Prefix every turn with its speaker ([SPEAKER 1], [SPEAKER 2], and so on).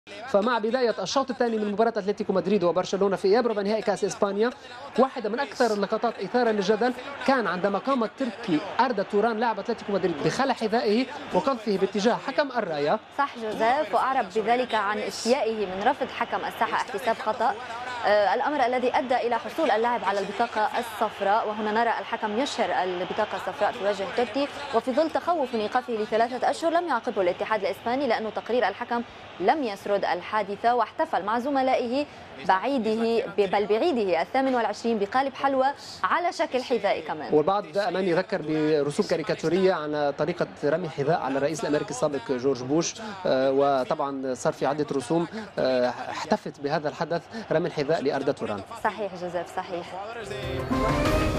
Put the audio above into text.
[SPEAKER 1] فمع بداية الشوط الثاني من مباراة أتلتيكو مدريد وبرشلونة في إياب ربع نهائي كأس إسبانيا، واحدة من أكثر اللقطات إثارة للجدل كان عندما قام التركي أردا توران لاعب أتلتيكو مدريد بخلع حذائه وقذفه باتجاه حكم الراية.
[SPEAKER 2] صح جوزيف، وأعرب بذلك عن استيائه من رفض حكم الساحة احتساب خطأ، الأمر الذي أدى إلى حصول اللاعب على البطاقة الصفراء. وهنا نرى الحكم يشهر البطاقة الصفراء في وجه توتي، وفي ظل تخوف من إيقافه ل3 أشهر لم يعاقبه الاتحاد الإسباني لأنه تقرير الحكم لم يسرد الحادثة، واحتفل مع زملائه بعيده 28 بقالب حلوى على شكل حذاء كمان.
[SPEAKER 1] والبعض دائما يذكر برسوم كاريكاتورية عن طريقة رمي حذاء على الرئيس الأمريكي السابق جورج بوش، وطبعا صار في عدة رسوم احتفت بهذا الحدث رمي الحذاء لأردا توران.
[SPEAKER 2] صحيح جوزيف، صحيح.